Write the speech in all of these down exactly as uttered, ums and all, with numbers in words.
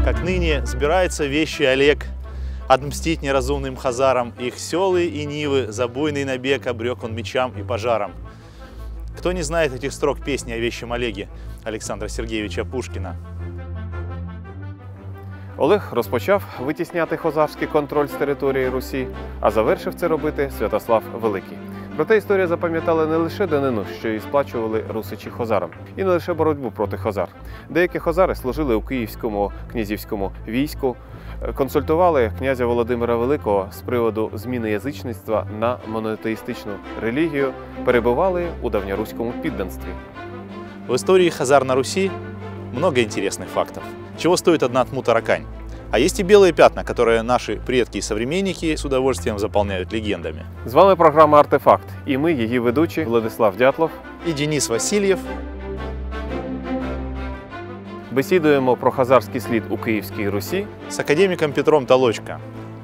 как ныне сбирается вещи Олег отмстить неразумным хазарам. Их селы и нивы, забойный набег обрек он мечам и пожарам. Кто не знает этих строк песни о вещем Олеге Олександра Сергійовича Пушкіна? Олег розпочав витісняти хозарський контроль з території Русі, а завершив це робити Святослав Великий. Проте історія запам'ятала не лише данину, що її сплачували русичі хозарам, і не лише боротьбу проти хозар. Деякі хозари служили у київському князівському війську, консультували князя Володимира Великого з приводу зміни язичництва на монотеїстичну релігію, перебували у давньоруському підданстві. В истории хазар на Руси много интересных фактов. Чего стоит одна тму-таракань? А есть и белые пятна, которые наши предки и современники с удовольствием заполняют легендами. З вами програма «Артефакт» і ми, її ведучі Владислав Дятлов И Денис Васильев. бесідуємо про хазарський слід у Київській Русі С академиком Петром Толочко.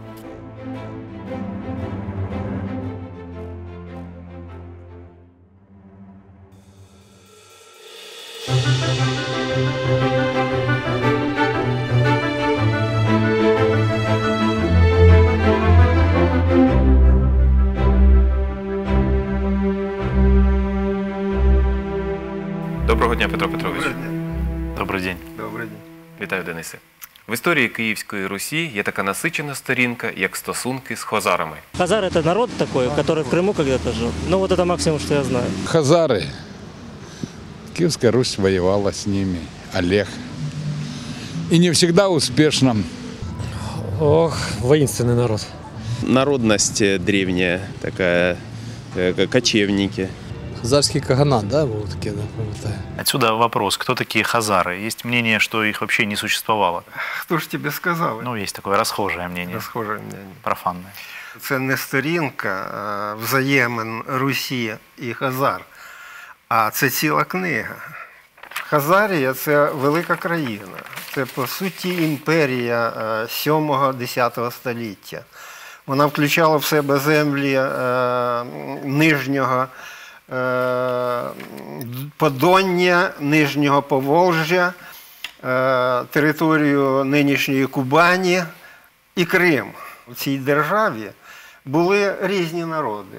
Доброго дня, Петро Петрович. Добрий день. Добрий день. Добрий день. Вітаю, Денисе. В історії Київської Русі є така насичена сторінка, як стосунки з хозарами. Хазар – это народ такой, который в Крыму когда-то жил. Ну вот это максимум, что я знаю. Хазары. Киевская Русь воевала с ними. Олег. И не всегда успешно. Ох, воинственный народ. Народность древняя, такая, э, кочевники. Хазарский каганат, да, был такие, да, пам'ятаю. Отсюда вопрос, кто такие хазары? Есть мнение, что их вообще не существовало. Хто ж тобі сказав? Ну, есть такое расхожее мнение, Схоже мнення. профанное. Це не сторінка а, взаємин Русі і Хазар, а це ціла книга. Хазарія – це велика країна. Це, по суті, імперія сьомого-десятого століття. Вона включала в себе землі е, нижнього е, Подоння, нижнього Поволжя, е, територію нинішньої Кубані і Крим. У цій державі були різні народи.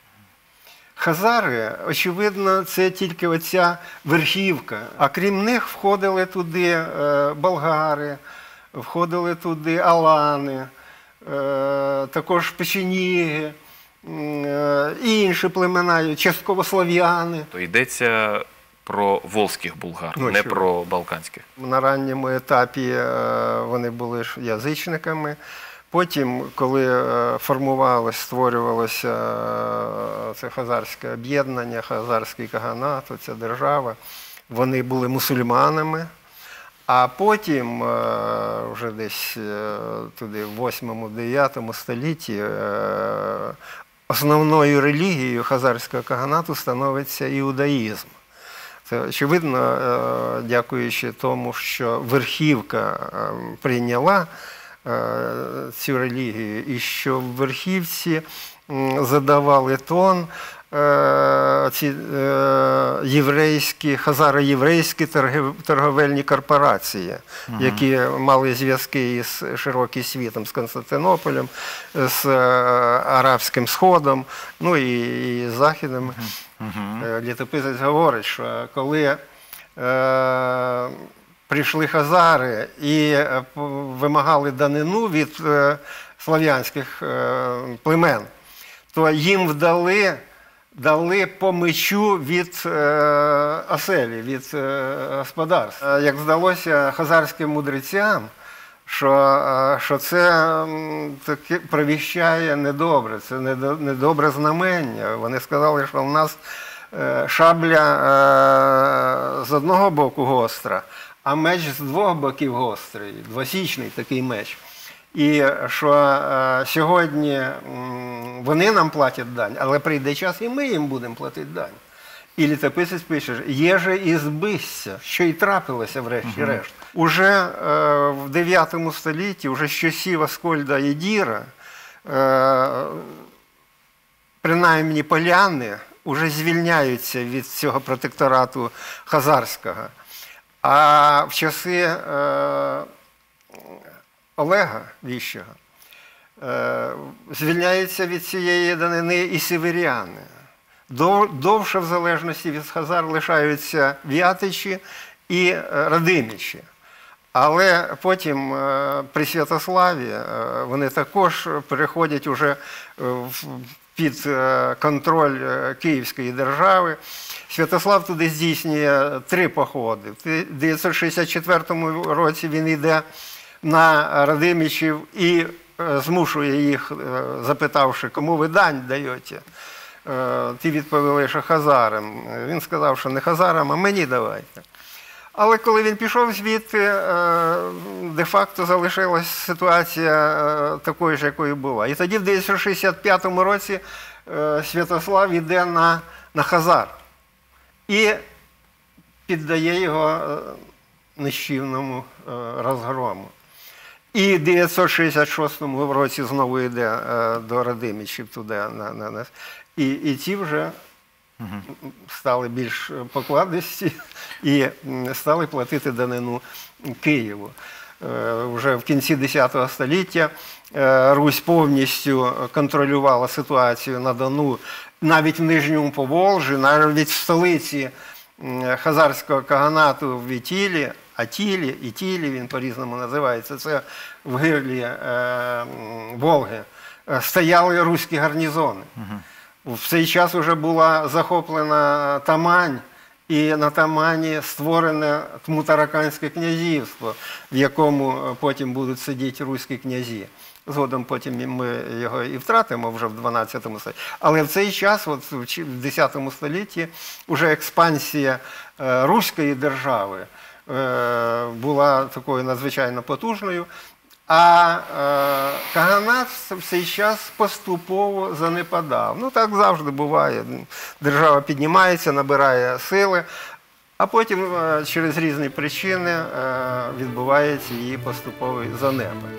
Хазари, очевидно, це тільки оця верхівка. А крім них входили туди е, болгари, входили туди алани, е, також печеніги, е, і інші племена, частково слов'яни. То йдеться про волзьких булгар, Ну, не чого? про балканських. На ранньому етапі е, вони були ж язичниками. Потім, коли е, формувалось, створювалося е, це хазарське об'єднання, хазарський каганат, ця держава, вони були мусульманами. А потім, е, вже десь е, туди, в восьмому-дев'ятому столітті, е, основною релігією хазарського каганату становиться іудаїзм. Це, очевидно, е, дякуючи тому, що верхівка е, прийняла цю релігію, і що в верхівці задавали тон ці єврейські, хазаро-єврейські торговельні корпорації, угу. які мали зв'язки із широким світом, з Константинополем, з Арабським Сходом, ну і, і з Західом. Угу. Літописець говорить, що коли е, прийшли хазари і вимагали данину від е, слов'янських е, племен, то їм вдали, дали по мечу від е, оселі, від е, господарств. Як здалося хазарським мудрецям, що, е, що це м, таки провіщає недобре, це недобре знамення. Вони сказали, що в нас е, шабля е, з одного боку гостра, а меч з двох боків гострий, двосічний такий меч. І що е, сьогодні м, вони нам платять дань, але прийде час і ми їм будемо платити дань. І літописець пише, є же і збисся, що й трапилося врешті-решт. Угу. Уже е, в дев'ятому столітті, уже з часів Аскольда і Діра, е, принаймні поляни, уже звільняються від цього протекторату хазарського. А в часи е, Олега Віщого звільняються від цієї данини і сіверяни. Довше, в залежності від хазар, лишаються вятичі і радимичі. Але потім при Святославі вони також переходять уже під контроль Київської держави. Святослав туди здійснює три походи. В дев'ятсот шістдесят четвертому році він йде на радимичів і змушує їх, запитавши, кому ви дань даєте. Ті відповіли, що хазарам. Він сказав, що не хазарам, а мені давайте. Але коли він пішов звідти, де-факто залишилась ситуація такою ж, якою була. І тоді в дев'ятсот шістдесят п'ятому році Святослав йде на, на хазар і піддає його нищівному розгрому. І в дев'ятсот шістдесят шостому році знову йде до радимичів туди. На, на, на. І, і ті вже стали більш покладисті і стали платити данину Києву. Вже в кінці десятого століття Русь повністю контролювала ситуацію на Дону, навіть в Нижньому Поволжі, навіть в столиці хазарського каганату в Ітілі, Атілі, Ітілі, він по-різному називається, це в гирлі е, Волги, стояли руські гарнізони. Угу. В цей час вже була захоплена Тамань, і на Тамані створене Тмутараканське князівство, в якому потім будуть сидіти руські князі. Згодом потім ми його і втратимо вже в дванадцятому столітті. Але в цей час, от в десятому столітті, вже експансія руської держави була такою надзвичайно потужною, а каганат в цей час поступово занепадав. Ну так завжди буває. Держава піднімається, набирає сили, а потім через різні причини відбувається її поступовий занепад.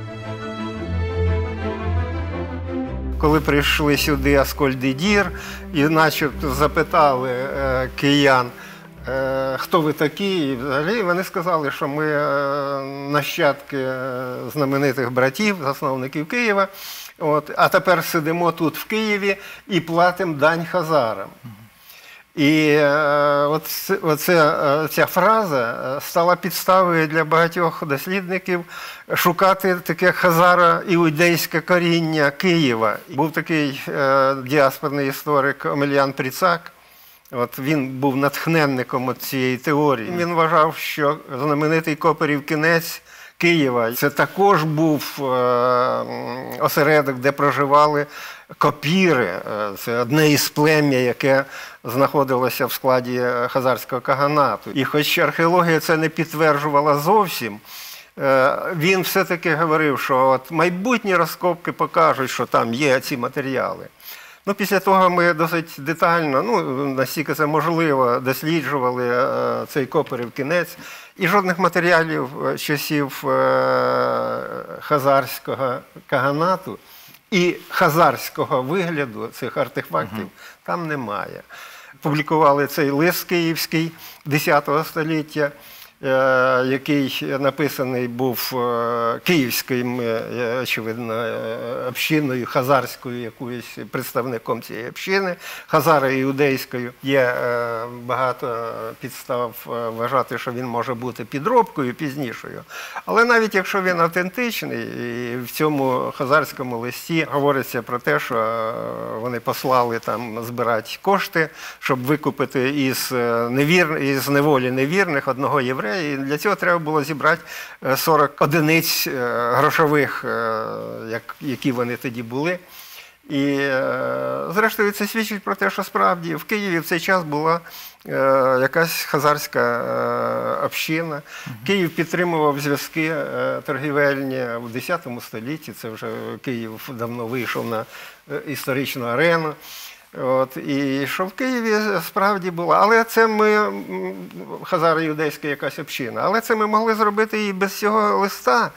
Коли прийшли сюди Аскольд-і-Дір і начебто запитали е, киян, е, хто ви такі, і взагалі вони сказали, що ми е, нащадки знаменитих братів, засновників Києва, от, а тепер сидимо тут в Києві і платимо дань хазарам. І е, от, оце, ця фраза стала підставою для багатьох дослідників шукати таке хазаро-іудейське коріння Києва. Був такий е, діаспорний історик Омелян Пріцак. От він був натхненником цієї теорії. Він вважав, що знаменитий Копорів кінець Києва – це також був е, осередок, де проживали копіри. Це одне із плем'я, яке знаходилося в складі хазарського каганату. І хоч археологія це не підтверджувала зовсім, він все-таки говорив, що от майбутні розкопки покажуть, що там є ці матеріали. Ну, після того ми досить детально, ну, настільки це можливо, досліджували цей Копорів кінець. І жодних матеріалів часів хазарського каганату і хазарського вигляду цих артефактів uh-huh. там немає. Публікували цей лист київський десятого століття, який написаний був київським, очевидно, общиною, хазарською якоюсь представником цієї общини, хазаро-іудейською. Є багато підстав вважати, що він може бути підробкою пізнішою. Але навіть якщо він автентичний, і в цьому хазарському листі говориться про те, що вони послали там збирати кошти, щоб викупити із, невір... із неволі невірних одного єврея. І для цього треба було зібрати сорок одиниць грошових, які вони тоді були. І, зрештою, це свідчить про те, що справді в Києві в цей час була якась хазарська община. Київ підтримував зв'язки торгівельні в десятому столітті. Це вже Київ давно вийшов на історичну арену. От, і що в Києві справді було. Але це ми, хазаро-іудейська якась община, але це ми могли зробити і без цього листа.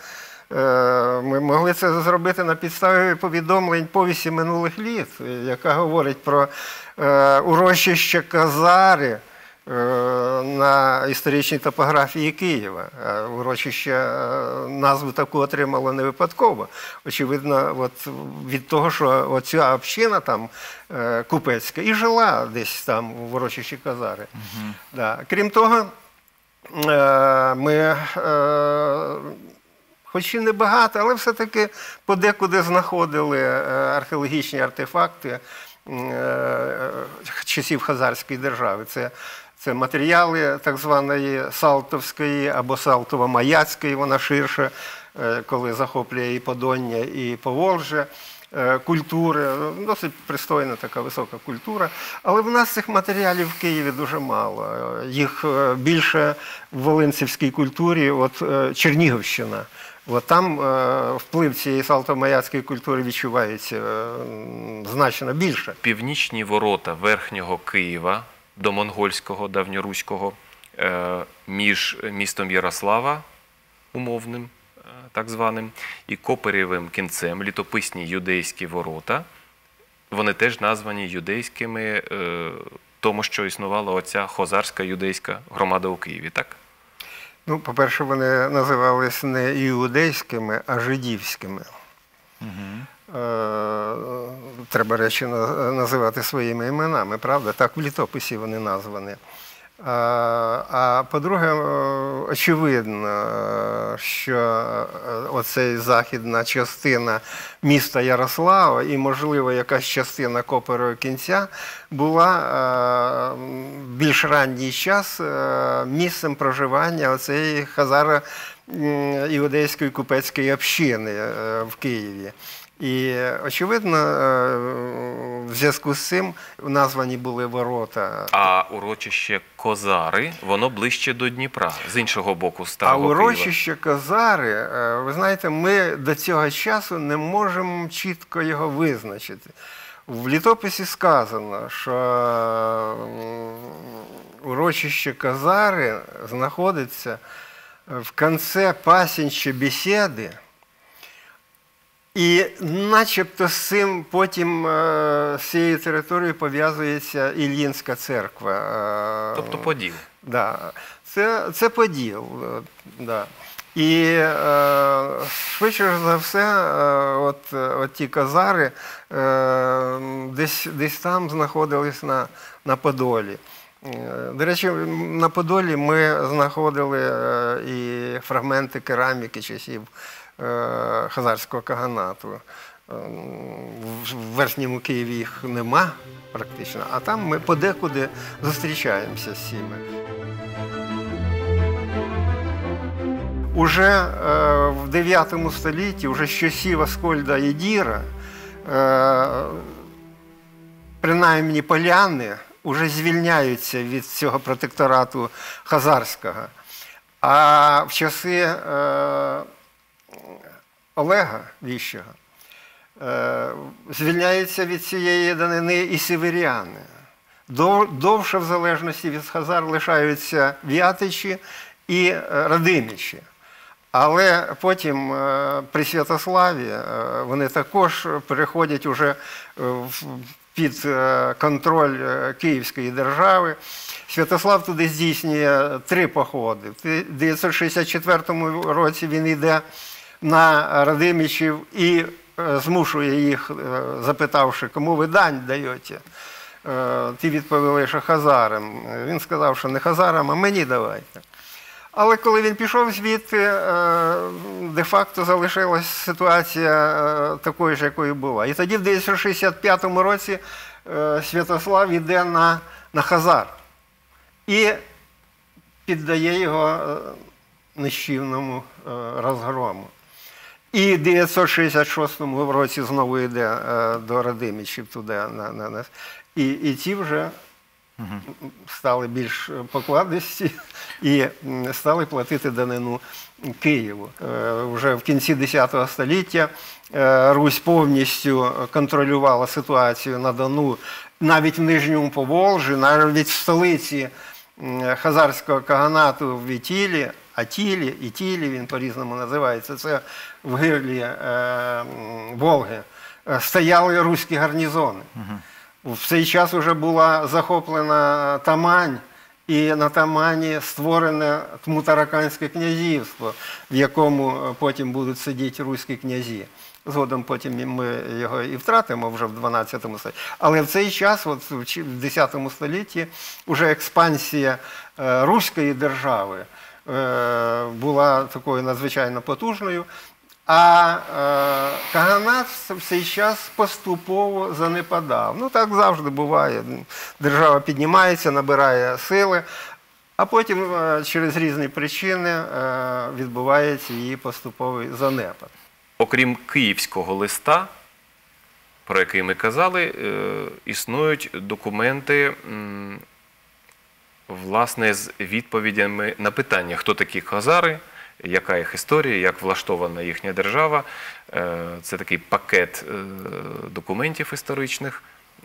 Ми могли це зробити на підставі повідомлень повісті минулих літ, яка говорить про урочище Казари, на історичній топографії Києва. Урочище назву таку отримало не випадково. Очевидно, от від того, що оця община там купецька і жила десь там в урочищі Козари. Угу. Да. Крім того, ми, хоч і не багато, але все-таки подекуди знаходили археологічні артефакти часів Хазарської держави. Це, це матеріали так званої Салтовської або Салтово-Маяцької, вона ширше, коли захоплює і Подоння, і Поволжя, культури, досить пристойна така висока культура. Але в нас цих матеріалів в Києві дуже мало. Їх більше в волинцівській культурі, от Чернігівщина. От там е, вплив цієї салтово-маяцької культури відчувається е, значно більше. Північні ворота Верхнього Києва до монгольського, давньоруського, е, між містом Ярослава, умовним, е, так званим, і Коперєвим кінцем, літописні юдейські ворота, вони теж названі юдейськими, е, тому що існувала оця хозарська юдейська громада у Києві, так? Ну, по-перше, вони називались не іудейськими, а жидівськими. Угу. Е, треба речі називати своїми іменами, правда? Так в літописі вони названі. А, а по-друге, очевидно, що оцей західна частина міста Ярослава і, можливо, якась частина Коперевого кінця була в більш ранній час місцем проживання оцеї хазаро-іудейської купецької общини в Києві. І, очевидно, в зв'язку з цим названі були ворота. А урочище Козари, воно ближче до Дніпра, з іншого боку Старого Києва. А урочище Козари, ви знаєте, ми до цього часу не можемо чітко його визначити. В літописі сказано, що урочище Козари знаходиться в кінці пасінча бесіди. І начебто з цим потім з цією територією пов'язується Іллінська церква. Тобто Поділ. Да. Це, це Поділ. Да. І швидше за все, от, от ті Козари десь, десь там знаходились на, на Подолі. До речі, на Подолі ми знаходили і фрагменти кераміки часів хазарського каганату. В Верхньому Києві їх нема практично, а там ми подекуди зустрічаємося з цими. Уже в дев'ятому столітті, уже з часів Аскольда і Діра, принаймні поляни вже звільняються від цього протекторату хазарського. А в часи Олега Віщого звільняються від цієї данини і сіверяни. Довше, в залежності від хазар, лишаються вятичі і радимичі. Але потім при Святославі вони також переходять уже під контроль Київської держави. Святослав туди здійснює три походи. В дев'ятсот шістдесят четвертому році він йде на радимичів і змушує їх, запитавши, кому ви дань даєте. Ті відповіли, що хазарам. Він сказав, що не хазарам, а мені давайте. Але коли він пішов звідти, де-факто залишилась ситуація такою ж, якою була. І тоді в дев'ятсот шістдесят п'ятому році Святослав йде на, на хазар і піддає його нищівному розгрому. І в дев'ятсот шістдесят шостому році знову йде до радимичів туди. На, на, на. І, і ті вже стали більш покладисті і стали платити данину Києву. Вже в кінці десятого століття Русь повністю контролювала ситуацію на Дону, навіть в Нижньому Поволжі, навіть в столиці хазарського каганату в Ітілі, Атілі, Ітілі, він по-різному називається, це в гирлі е, Волги, стояли руські гарнізони. В цей час вже була захоплена Тамань і на Тамані створене Тмутараканське князівство, в якому потім будуть сидіти руські князі. Згодом потім ми його і втратимо вже в дванадцятому столітті. Але в цей час, от в десятому столітті, вже експансія руської держави була такою надзвичайно потужною, а каганат в цей час поступово занепадав. Ну, так завжди буває. Держава піднімається, набирає сили, а потім через різні причини відбувається її поступовий занепад. Окрім київського листа, про який ми казали, існують документи, власне, з відповідями на питання, хто такі хазари, яка їх історія, як влаштована їхня держава. Це такий пакет документів історичних.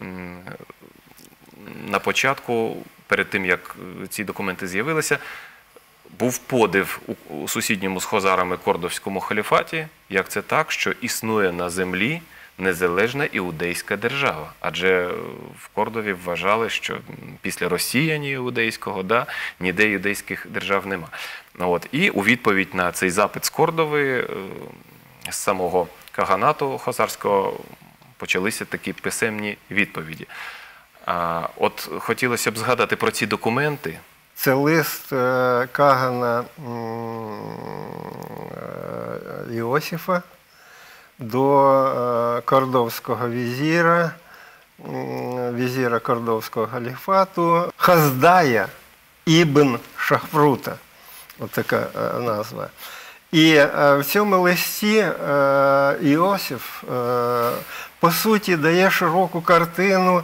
На початку, перед тим, як ці документи з'явилися, був подив у сусідньому з хазарами Кордовському халіфаті, як це так, що існує на землі незалежна іудейська держава. Адже в Кордові вважали, що після росіяні іудейського, да, ніде іудейських держав нема. От. І у відповідь на цей запит з Кордови, з самого каганату хазарського, почалися такі писемні відповіді. А, от хотілося б згадати про ці документи. Це лист Кагана Іосифа до кордовського візіра, візіра кордовського халіфату Хаздая ібн Шахфрута. Ось така назва. І в цьому листі Іосиф, по суті, дає широку картину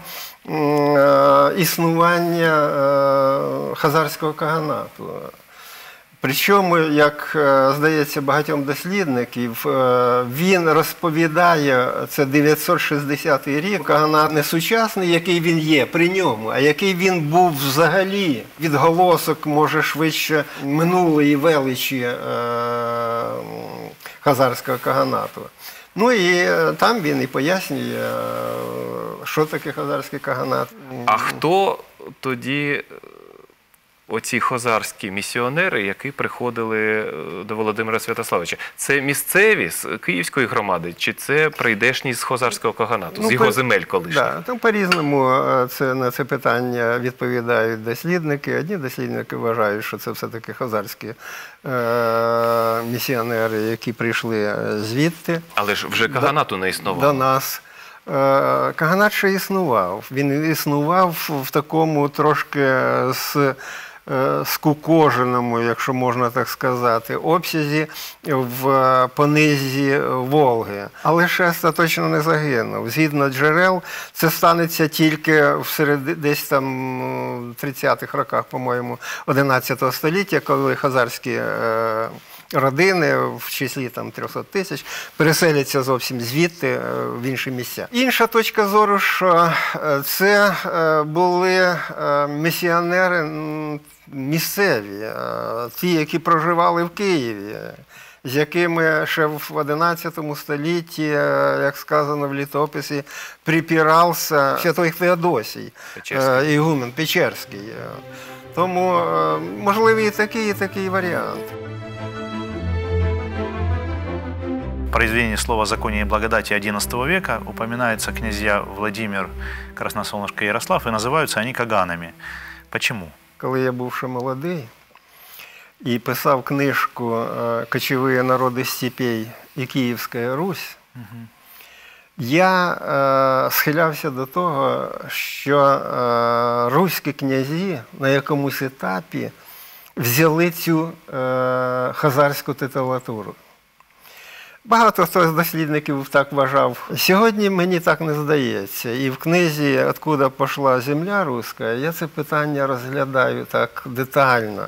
існування хазарського каганату. Причому, як здається багатьом дослідників, він розповідає, це дев'ятсот шістдесятий рік, каганат не сучасний, який він є при ньому, а який він був взагалі, відголосок, може, швидше минулої величі хазарського каганату. Ну і там він і пояснює, що таке хазарський каганат. А хто тоді оці хазарські місіонери, які приходили до Володимира Святославича? Це місцеві з київської громади, чи це прийдешні з хазарського каганату, ну, з його по... земель колишніх? Да, там по-різному це, на це питання відповідають дослідники. Одні дослідники вважають, що це все-таки хазарські е місіонери, які прийшли звідти. Але ж вже каганату не існувало. До нас. Каганат ще існував. Він існував в такому трошки з скукоженому, якщо можна так сказати, обсязі в понизі Волги. Але ще остаточно не загинув. Згідно джерел, це станеться тільки всеред, десь там в тридцятих роках, по-моєму, одинадцятого століття, коли хазарські родини в числі там трьохсот тисяч переселяться зовсім звідти в інші місця. Інша точка зору, що це були місіонери місцеві, ті, які проживали в Києві, з якими ще в одинадцятому столітті, як сказано в літописі, припирався святой Феодосій, ігумен Печерський. Тому можливий і такий, і такий варіант. В произведении «Слово о законе и благодати» одиннадцатого века упоминаются князья Владимир, Красносолнышко и Ярослав, и называются они каганами. Почему? Коли я був ще молодий і писав книжку «Кочові народи степей і Київська Русь», угу. я е, схилявся до того, що е, руські князі на якомусь етапі взяли цю е, хазарську титулатуру. Багато хто з дослідників так вважав. Сьогодні мені так не здається. І в книзі «Откуда пішла земля руська» я це питання розглядаю так детально.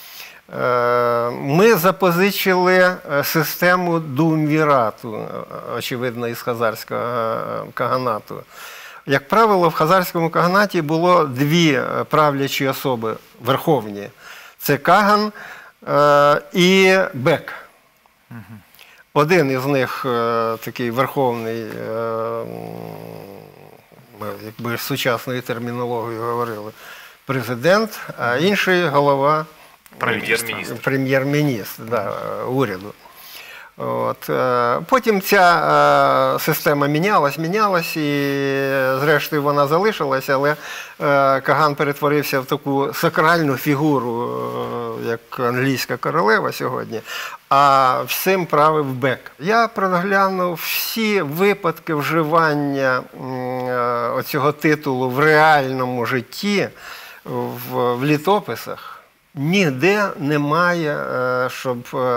Ми запозичили систему думвірату, очевидно, із хазарського каганату. Як правило, в хазарському каганаті було дві правлячі особи верховні. Це каган і бек. Один із них такий верховний, якби з сучасною термінологією говорили, президент, а інший голова Прем'єр-міністр. Прем'єр-міністр, да, уряду. От. Потім ця система мінялась, мінялась, і зрештою вона залишилася, але Каган перетворився в таку сакральну фігуру, як англійська королева сьогодні, а всім правив Бек. Я проглянув всі випадки вживання оцього титулу в реальному житті, в, в літописах. Ніде немає, щоб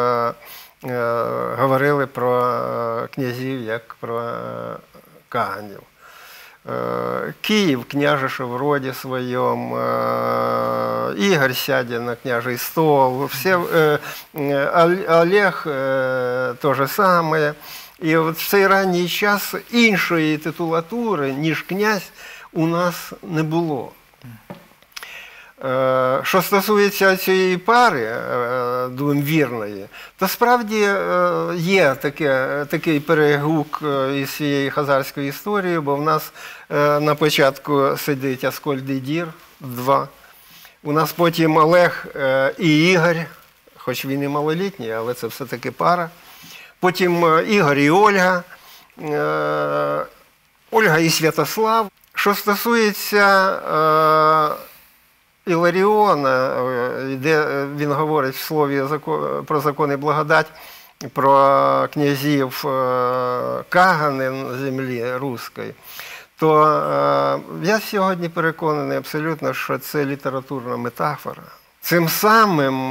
говорили про князів, як про каганів. Київ княжеше в роді своєму, Ігор сяде на княжий стол, все, Олег те же саме. І от в цей ранній час іншої титулатури, ніж князь, у нас не було. Що стосується цієї пари двомвірної, то справді є таке, такий перегук із цієї хазарської історії, бо в нас на початку сидить Аскольд-Дір, два. У нас потім Олег і Ігор, хоч він і малолітній, але це все-таки пара. Потім Ігор і Ольга, Ольга і Святослав. Що стосується Іларіона, де він говорить в слові про закон і благодать, про князів Кагани на землі руської, то я сьогодні переконаний абсолютно, що це літературна метафора. Цим самим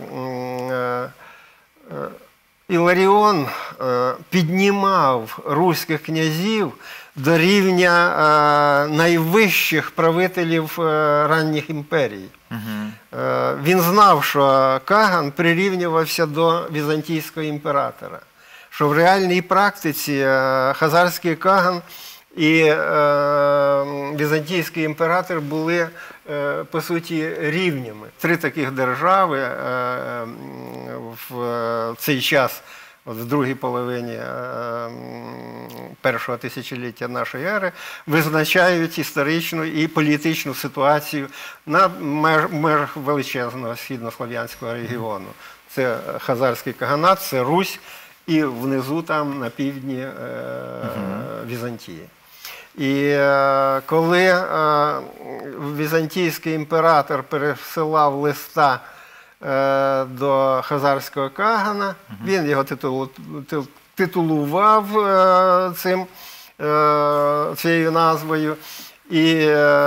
Іларіон піднімав руських князів до рівня е, найвищих правителів е, ранніх імперій. Угу. Е, він знав, що Каган прирівнювався до візантійського імператора, що в реальній практиці е, хазарський Каган і е, візантійський імператор були, е, по суті, рівнями. Три таких держави е, в цей час, в другій половині першого тисячоліття нашої ери, визначають історичну і політичну ситуацію на межах величезного східнослов'янського регіону. Це хазарський каганат, це Русь і внизу там на півдні е, Візантії. І е, коли е, візантійський імператор пересилав листа до хазарського Кагана, він його титулу, титулував цим, цією назвою і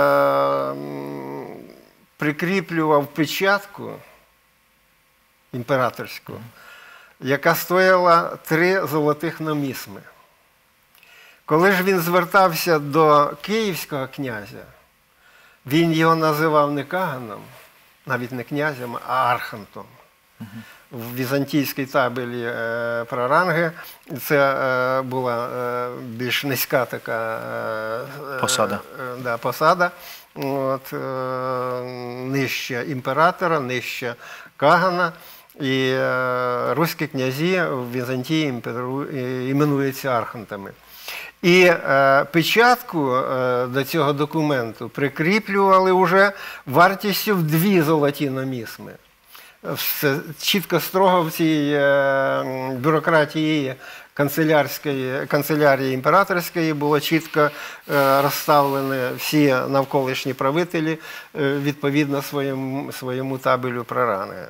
прикріплював печатку імператорську, яка стояла три золотих номісми. Коли ж він звертався до київського князя, він його називав не Каганом, навіть не князем, а архантом. Uh-huh. В візантійській табелі е, про ранги це е, була е, більш низька така е, посада. Е, да, посада. От, е, нижче імператора, нижче Кагана. І е, руські князі в Візантії імперу, е, іменуються архантами. І е, печатку е, до цього документу прикріплювали вже вартістю в дві золоті номісми. Все чітко строго в цій е, бюрократії канцелярської, канцелярії імператорської було чітко е, розставлені всі навколишні правителі е, відповідно своєму, своєму табелю про ранги.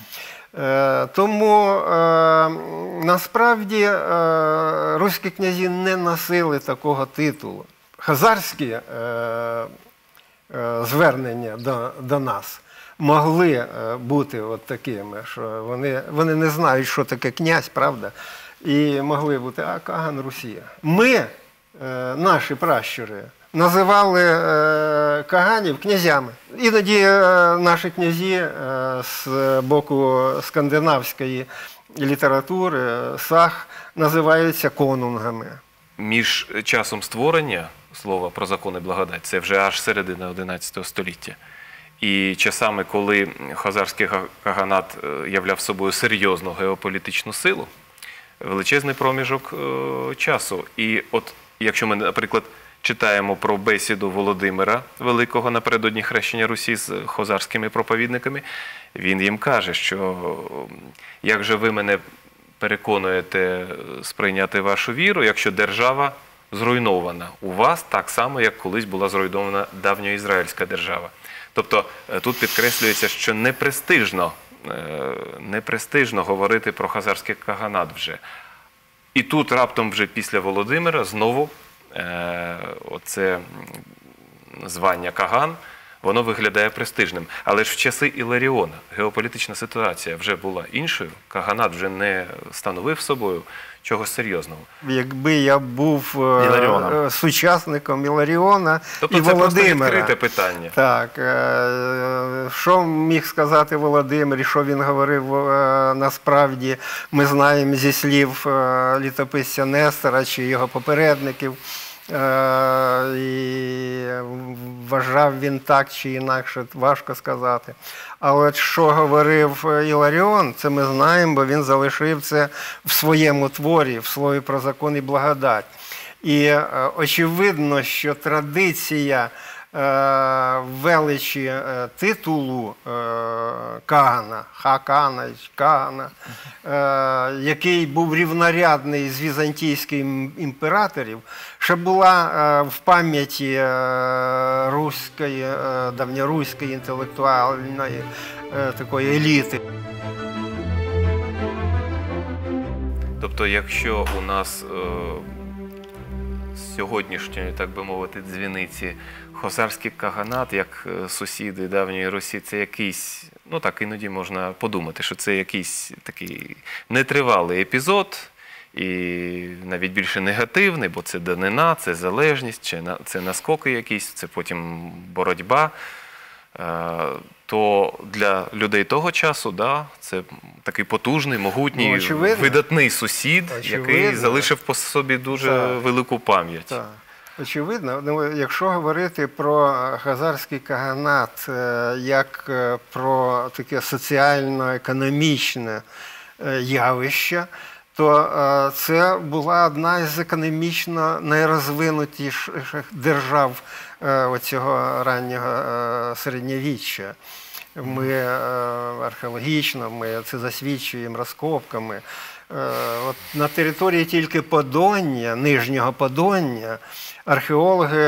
Тому е, насправді е, руські князі не носили такого титулу. Хазарські е, е, звернення до, до нас могли е, бути от такими, що вони, вони не знають, що таке князь, правда? І могли бути, а Каган Русія. Ми, е, наші пращури, називали е, каганів князями. Іноді е, наші князі е, з боку скандинавської літератури, саг, називаються конунгами. Між часом створення слова про закон і благодать, це вже аж середина одинадцятого століття, і часами, коли хазарський каганат являв собою серйозну геополітичну силу, величезний проміжок е, часу. І от, якщо ми, наприклад, читаємо про бесіду Володимира Великого напередодні хрещення Русі з хозарськими проповідниками. Він їм каже, що як же ви мене переконуєте сприйняти вашу віру, якщо держава зруйнована у вас так само, як колись була зруйнована давньоізраїльська держава. Тобто тут підкреслюється, що непрестижно, непрестижно говорити про хазарський каганат вже. І тут раптом вже після Володимира знову е, оце звання Каган, воно виглядає престижним. Але ж в часи Іларіона геополітична ситуація вже була іншою, Каганат вже не становив собою чогось серйозного. Якби я був Іларіоном. сучасником Іларіона тобто і Володимира. Тобто це просто відкрите питання. Так. Що міг сказати Володимир і що він говорив насправді, ми знаємо зі слів літописця Нестора чи його попередників. І вважав він так чи інакше, важко сказати. Але що говорив Іларіон, це ми знаємо, бо він залишив це в своєму творі, в слові про закон і благодать. І очевидно, що традиція величі титулу Кагана, Хакана, Кагана, який був рівнорядний з візантійських імператорів, ще була в пам'яті руської, давньоруської інтелектуальної такої еліти. Тобто, якщо у нас з сьогоднішньої, так би мовити, дзвіниці хозарський каганат, як сусіди давньої Русі, це якийсь, ну так іноді можна подумати, що це якийсь такий нетривалий епізод, і навіть більше негативний, бо це данина, це залежність, це наскоки якісь, це потім боротьба, то для людей того часу, да, це такий потужний, могутній, ну, видатний сусід, очевидно, який залишив по собі дуже так. велику пам'ять. Так. Очевидно, ну, якщо говорити про хазарський каганат як про таке соціально-економічне явище, то це була одна із економічно найрозвинутіших держав оцього раннього середньовіччя. Ми археологічно, ми це засвідчуємо розкопками. От на території тільки Подоння, Нижнього Подоння, археологи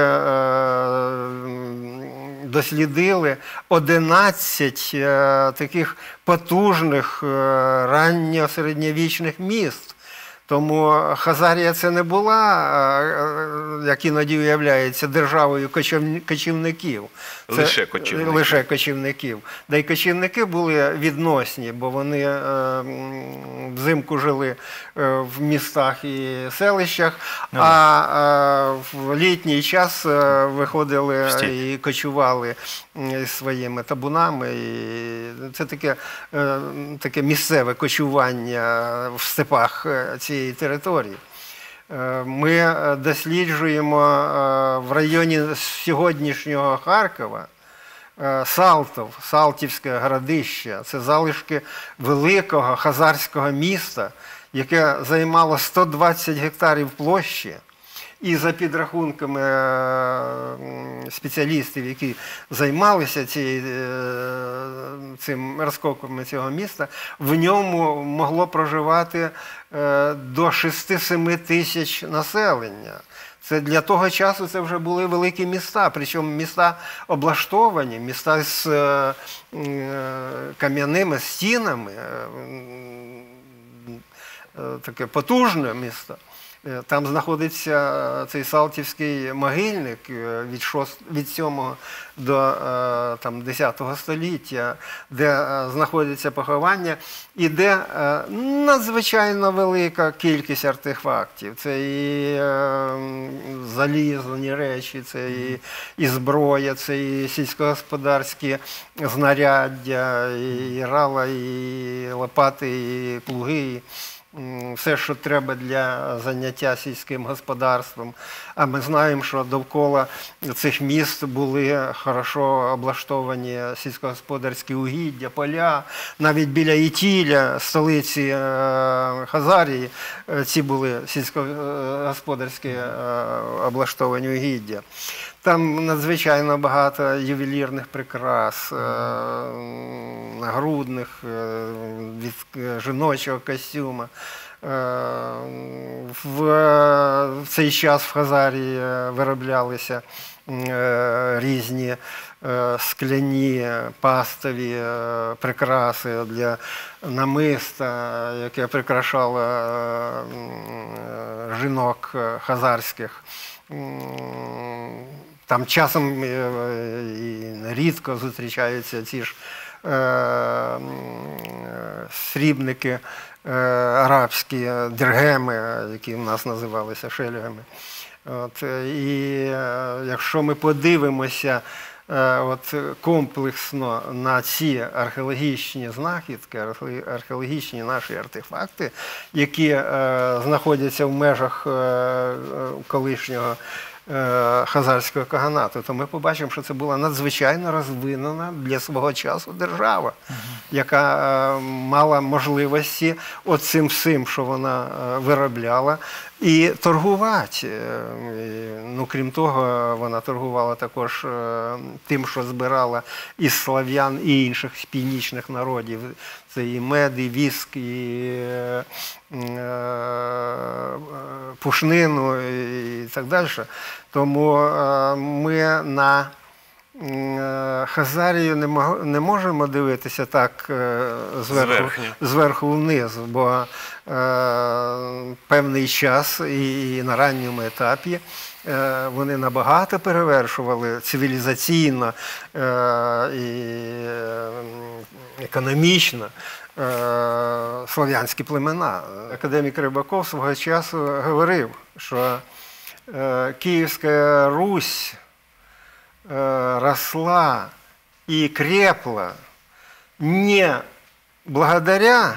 дослідили одинадцять таких потужних ранньосередньовічних міст. Тому Хазарія це не була, як іноді уявляється, державою кочівників. Це лише кочівників. Лише кочівників. Да й кочівники були відносні, бо вони взимку жили в містах і селищах, а в літній час виходили і кочували своїми табунами. І це таке, таке місцеве кочування в степах цієї території. Ми досліджуємо в районі сьогоднішнього Харкова Салтов, Салтівське городище. Це залишки великого хазарського міста, яке займало сто двадцять гектарів площі. І за підрахунками спеціалістів, які займалися цим розкопками цього міста, в ньому могло проживати до шести-семи тисяч населення. Це для того часу це вже були великі міста, причому міста облаштовані, міста з кам'яними стінами, таке потужне місто. Там знаходиться цей Салтівський могильник від, від сьомого до там, десятого століття, де знаходяться поховання, і де надзвичайно велика кількість артефактів. Це і залізні речі, це і, і зброя, це і сільськогосподарські знаряддя, і рала, і лопати, і плуги, все, що треба для заняття сільським господарством. А ми знаємо, що довкола цих міст були хорошо облаштовані сільськогосподарські угіддя, поля. Навіть біля Ітіля, столиці Хазарії, ці були сільськогосподарські облаштовані угіддя. Там надзвичайно багато ювелірних прикрас, нагрудних, від жіночого костюма. В цей час в Хазарії вироблялися різні скляні, пастові прикраси для намиста, яке прикрашало жінок хазарських. Там часом і рідко зустрічаються ці ж е, срібники е, арабські, диргеми, які в нас називалися шелігами. От, і е, якщо ми подивимося е, от, комплексно на ці археологічні знахідки, археологічні наші артефакти, які е, знаходяться в межах е, колишнього хазарського каганату, то ми побачимо, що це була надзвичайно розвинена для свого часу держава, яка мала можливості оцим всім, що вона виробляла, і торгувати. Ну, крім того, вона торгувала також тим, що збирала із слав'ян і інших північних народів. Це і мед, і віск, і пушнину, і так далі. Тому ми на Хазарію не можемо дивитися так зверху, зверху вниз, бо певний час і на ранньому етапі вони набагато перевершували цивілізаційно і економічно слов'янські племена. Академік Рибаков свого часу говорив, що Киевская Русь росла и крепла не благодаря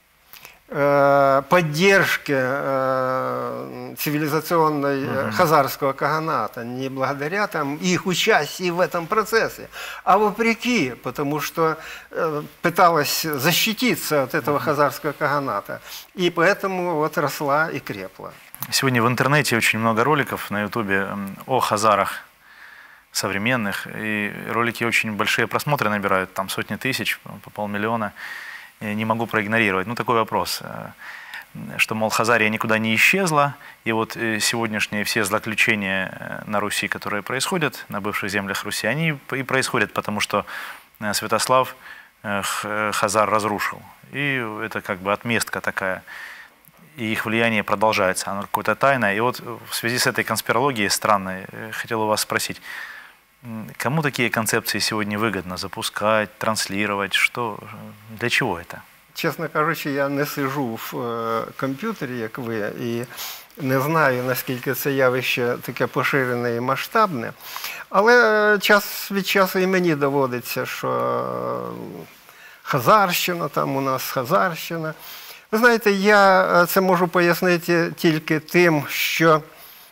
поддержке цивилизационной uh-huh. хазарского каганата, не благодаря там, их участию в этом процессе, а вопреки, потому что пыталась защититься от этого uh-huh. хазарского каганата. И поэтому вот росла и крепла. Сегодня в интернете очень много роликов на ютубе о хазарах современных, и ролики очень большие просмотры набирают, там сотни тысяч, по полмиллиона. Не могу проигнорировать. Ну, такой вопрос, что, мол, Хазария никуда не исчезла, и вот сегодняшние все злоключения на Руси, которые происходят, на бывших землях Руси, они и происходят, потому что Святослав Хазар разрушил. И это как бы отместка такая. И их влияние продолжается, оно какое-то тайное. И вот в связи с этой конспирологией странной, хотел у вас спросить, кому такие концепции сегодня выгодно запускать, транслировать? Что, для чего это? Чесно кажучи, я не сиджу в комп'ютері, як ви, і не знаю, наскільки це явище таке поширене і масштабне. Але час від часу і мені доводиться, що Хазарщина, там у нас Хазарщина. Ви знаєте, я це можу пояснити тільки тим, що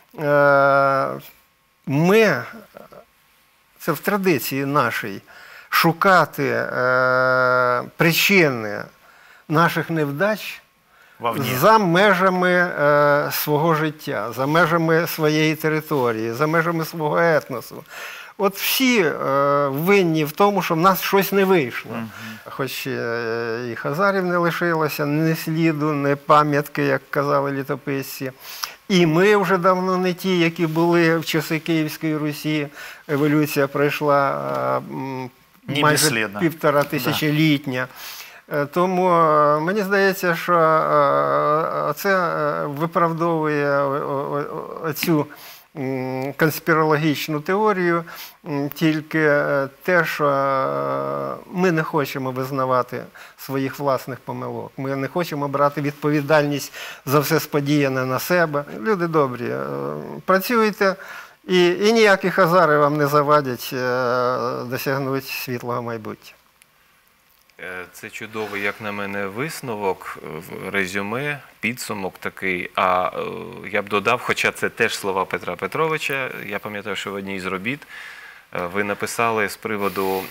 ми, це в традиції нашій, шукати е, причини наших невдач Вовні. за межами е, свого життя, за межами своєї території, за межами свого етносу. От всі е, винні в тому, що в нас щось не вийшло. Угу. Хоч е, і хазарів не лишилося, ні сліду, ні пам'ятки, як казали літописці. І ми вже давно не ті, які були в часи Київської Русі. Еволюція пройшла е, майже півтора тисячолітня. Да. Тому мені здається, що е, це виправдовує цю конспірологічну теорію, тільки те, що ми не хочемо визнавати своїх власних помилок. Ми не хочемо брати відповідальність за все сподіяне на себе. Люди добрі, працюйте, і, і ніякі хазари вам не завадять досягнути світлого майбуття. Це чудовий, як на мене, висновок, резюме, підсумок такий. А я б додав, хоча це теж слова Петра Петровича, я пам'ятаю, що в одній з робіт ви написали з приводу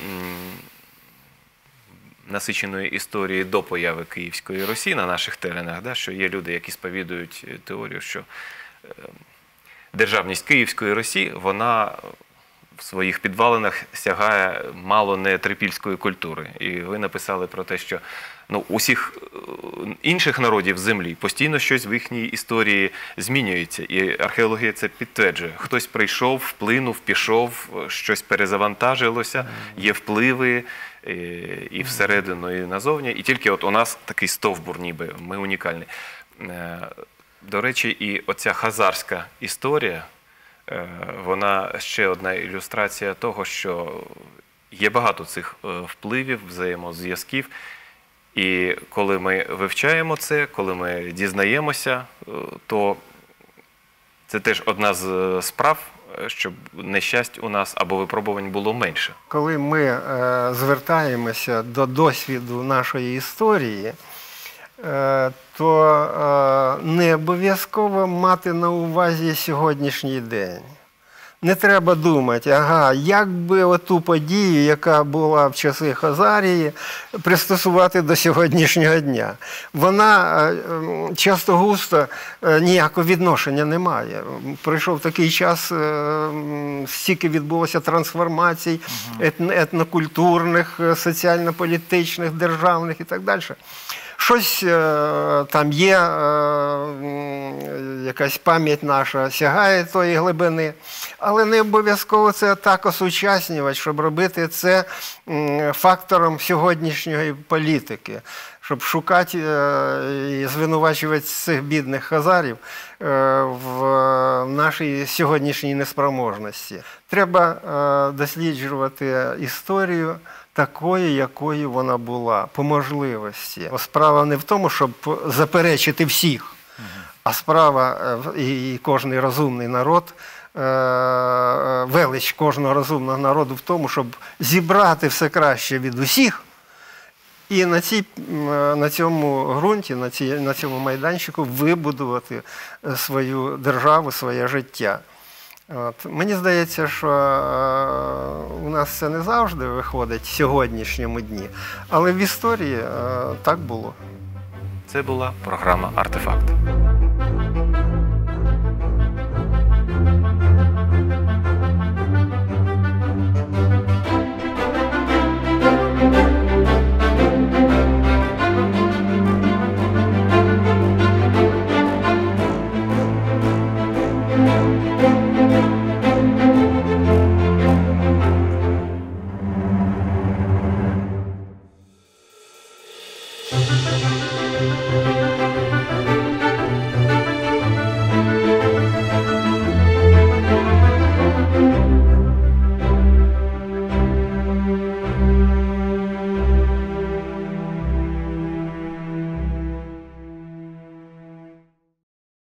насиченої історії до появи Київської Русі на наших теренах, да, що є люди, які сповідують теорію, що державність Київської Русі, вона в своїх підвалинах сягає мало не трипільської культури. І ви написали про те, що ну, усіх інших народів землі постійно щось в їхній історії змінюється. І археологія це підтверджує. Хтось прийшов, вплинув, пішов, щось перезавантажилося, є впливи і всередину, і назовні. І тільки от у нас такий стовбур ніби, ми унікальні. До речі, і оця хазарська історія, вона ще одна ілюстрація того, що є багато цих впливів, взаємозв'язків. І коли ми вивчаємо це, коли ми дізнаємося, то це теж одна з справ, щоб нещасть у нас або випробувань було менше. Коли ми е, звертаємося до досвіду нашої історії, е, то е, не обов'язково мати на увазі сьогоднішній день. Не треба думати, ага, як би оту подію, яка була в часи Хазарії, пристосувати до сьогоднішнього дня. Вона часто-густо ніякого відношення не має. Прийшов такий час, стільки відбулося трансформацій етнокультурних, соціально-політичних, державних і так далі. Щось там є, якась пам'ять наша сягає тої глибини, але не обов'язково це так осучаснювати, щоб робити це фактором сьогоднішньої політики, щоб шукати і звинувачувати цих бідних хазарів в нашій сьогоднішній неспроможності. Треба досліджувати історію такою, якою вона була, по можливості. Справа не в тому, щоб заперечити всіх, а справа, і кожен розумний народ, велич кожного розумного народу в тому, щоб зібрати все краще від усіх і на, цій, на цьому ґрунті, на, цій, на цьому майданчику вибудувати свою державу, своє життя. От. Мені здається, що у нас це не завжди виходить в сьогоднішньому дні, але в історії так було. Це була програма «Артефакт».